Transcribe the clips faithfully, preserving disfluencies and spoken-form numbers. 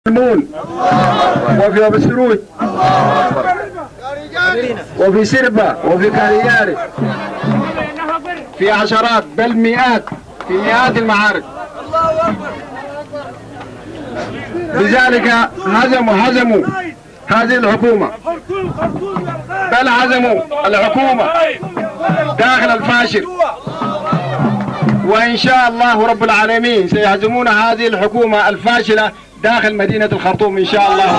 المون وفي أبو السرود وفي سربة وفي كارياري، في عشرات بل مئات، في مئات المعارك. لذلك هزموا هزموا هذه الحكومة، بل هزموا الحكومة داخل الفاشر، وإن شاء الله رب العالمين سيهزمون هذه الحكومة الفاشلة داخل مدينة الخرطوم إن شاء الله.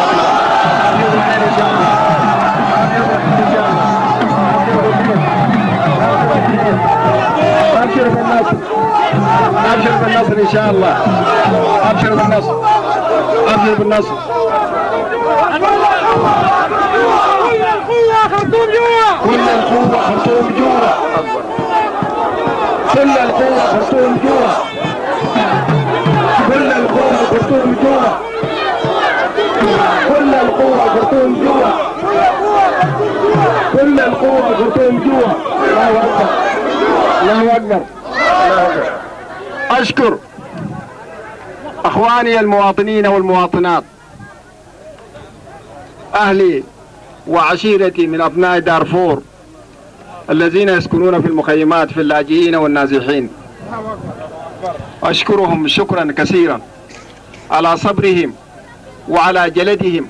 أبشر بالنصر، أبشر بالنصر إن شاء الله، أبشر بالنصر، أبشر بالنصر. كل القوة خرطوم جوا، كل القوة خرطوم جوا، كل القوة خرطوم جوا، كل القوة خرطوم جوا، كل القوة خرطوم جوا، كل القوة خرطوم جوا. الله أكبر، الله أكبر، الله أكبر. أشكر أخواني المواطنين والمواطنات، أهلي وعشيرتي من أبناء دارفور الذين يسكنون في المخيمات في اللاجئين والنازحين. أشكرهم شكرا كثيرا على صبرهم وعلى جلدهم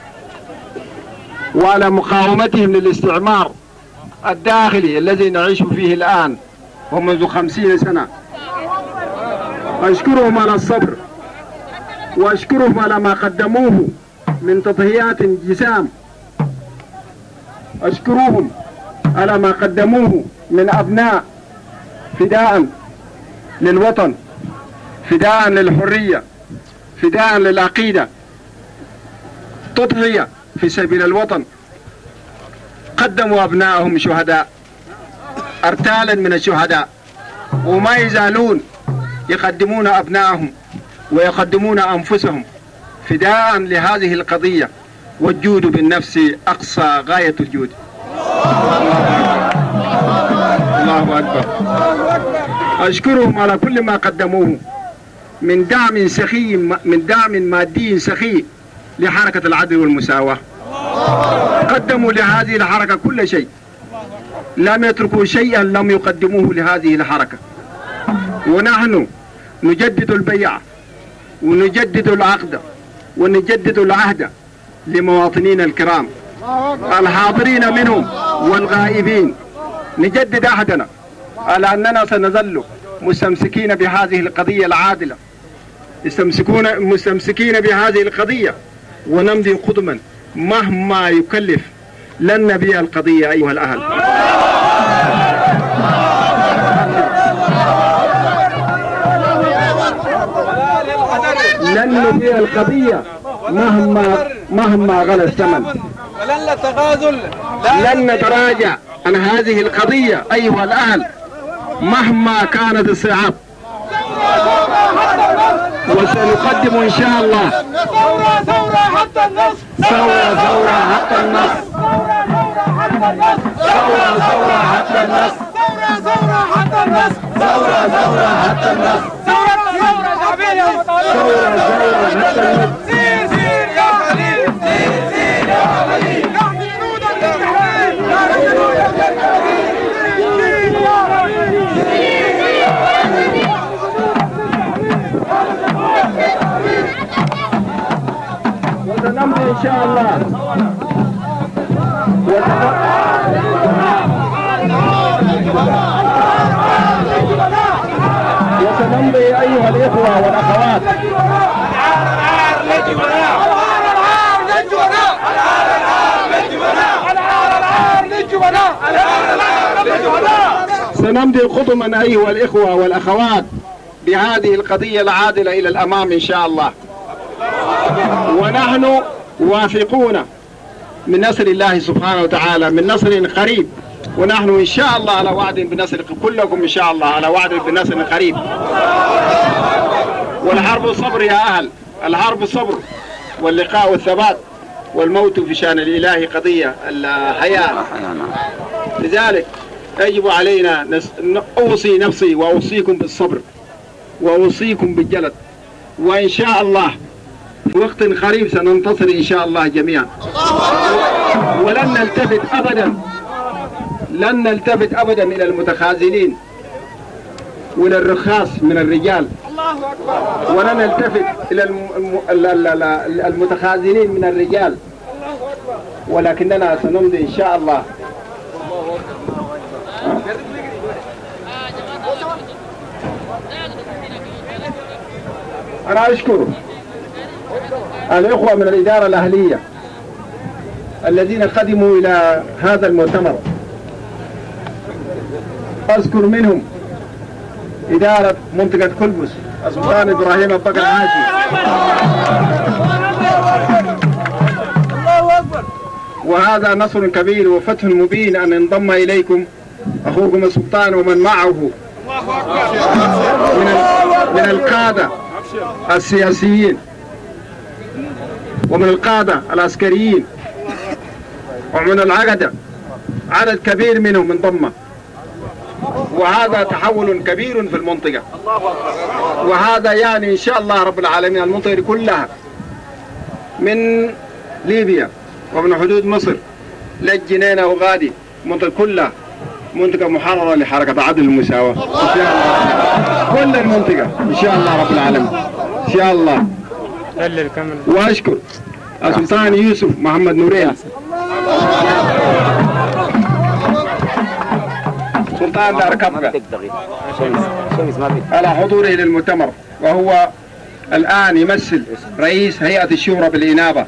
وعلى مقاومتهم للاستعمار الداخلي الذي نعيش فيه الآن ومنذ خمسين سنة. أشكرهم على الصبر، وأشكرهم على ما قدموه من تضحيات جسام. أشكرهم على ما قدموه من أبناء فداء للوطن، فداء للحرية، فداء للعقيدة، تضحية في سبيل الوطن. قدموا أبنائهم شهداء، أرتالا من الشهداء، وما يزالون يقدمون أبنائهم ويقدمون أنفسهم فداء لهذه القضية، والجود بالنفس أقصى غاية الجود. الله أكبر. أشكرهم على كل ما قدموه من دعم سخي، من دعم مادي سخي لحركة العدل والمساواة. قدموا لهذه الحركة كل شيء، لم يتركوا شيئا لم يقدموه لهذه الحركة. ونحن نجدد البيعة ونجدد العقد ونجدد العهد لمواطنينا الكرام الحاضرين منهم والغائبين. نجدد عهدنا على أننا سنظل مستمسكين بهذه القضية العادلة، مستمسكون مستمسكين بهذه القضية، ونمضي قدما مهما يكلف. لن نبيع القضية أيها الأهل. لن نبيع القضية مهما مهما غلى الثمن. ولن نتغاضل، لن نتراجع عن هذه القضية أيها الأهل مهما كانت الصعاب، وسنقدم إن شاء الله ثورة ثورة حتى النصر، ثورة ثورة حتى النصر، ثورة ثورة حتى النصر، ثورة ثورة حتى النصر، ثورة ثورة حتى النصر، ثورة ثورة شعبية وطنية، ثورة ثورة حتى النصر. سير سير يا خليل، سير سير يا خليل، نحن جنود التحرير، نحن جنود التحرير، سير يا خليل، سير يا خليل. وسنمضي إن شاء الله، وسنمضي أيها الإخوة والأخوات. سنمضي قدما أيها الإخوة والأخوات بهذه القضية العادلة إلى الأمام إن شاء الله. ونحن واثقون من نصر الله سبحانه وتعالى، من نصر قريب، ونحن إن شاء الله على وعد بنصر، كلكم إن شاء الله على وعد بنصر قريب. والحرب صبر يا أهل، الحرب صبر، واللقاء والثبات، والموت في شأن الإله قضية الحياة. لذلك يجب علينا أوصي نفسي وأوصيكم بالصبر وأوصيكم بالجلد، وإن شاء الله في وقت قريب سننتصر إن شاء الله جميعا، ولن نلتفت أبدا لن نلتفت أبدا إلى المتخاذلين وإلى الرخاص من الرجال، ولن نلتفت إلى المتخاذلين من الرجال، ولكننا سنمضي إن شاء الله. أنا أشكر الإخوة من الإدارة الأهلية الذين قدموا إلى هذا المؤتمر. أذكر منهم إدارة منطقة كلبس السلطان إبراهيم أبو بكر عاشي، وهذا نصر كبير وفتح مبين أن انضم إليكم أخوكم السلطان ومن معه من من القادة السياسيين ومن القادة العسكريين ومن العقدة، عدد كبير منهم انضم، وهذا تحول كبير في المنطقة، وهذا يعني إن شاء الله رب العالمين المنطقة كلها من ليبيا ومن حدود مصر للجنينة وغادي المنطقة كلها منطقة محررة لحركة عدل المساواة إن شاء الله، كل المنطقة إن شاء الله رب العالمين إن شاء الله. وأشكر السلطان يوسف محمد نورين سلطان دار كبكة على حضوره للمؤتمر، وهو الآن يمثل رئيس هيئة الشورى بالإنابة.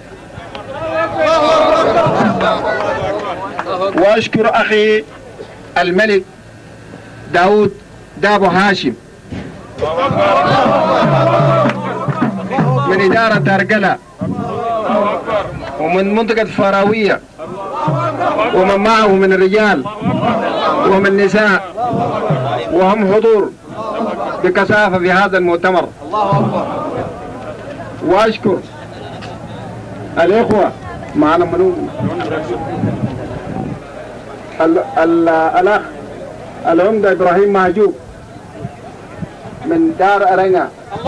وأشكر أخي الملك داود دابو هاشم من إدارة دارقلة ومن منطقة فراوية، ومن معه من الرجال ومن النساء، وهم حضور بكثافة في هذا المؤتمر. وأشكر الإخوة معنا منون الأخ العمدة إبراهيم مهجوب من دار أرنجا،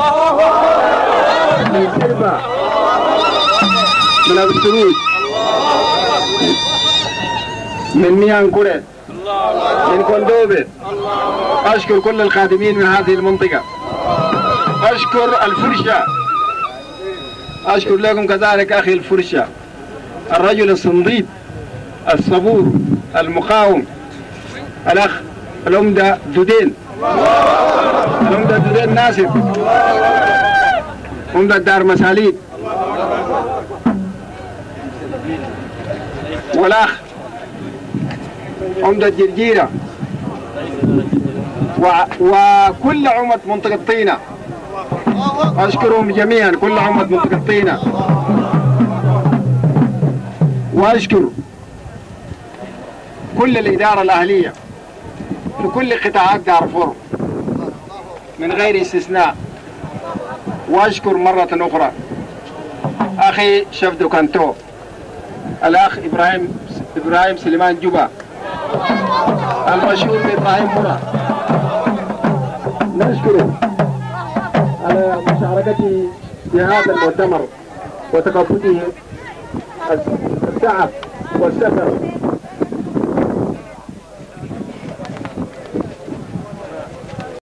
من سلبة، من أبو السروج، من ميان كوريت، من كوندوبي. أشكر كل الخادمين من هذه المنطقة. أشكر الفرشة، أشكر لكم كذلك أخي الفرشة، الرجل الصنديد الصبور المقاوم، الأخ العمدة دودين، العمدة دودين ناصر، عمدة دار مساليد، والأخ عمدة جرجيرة، وكل عمدة منطقة طينة. أشكرهم جميعا كل عمدة منطقة طينة. وأشكر كل الإدارة الأهلية في كل قطاعات دارفور من غير استثناء. وأشكر مرة أخرى أخي شفدو كانتو، الأخ إبراهيم إبراهيم سليمان جوبا المشهور بإبراهيم مرة، نشكره على مشاركته في هذا المؤتمر وتقبله التعب والسفر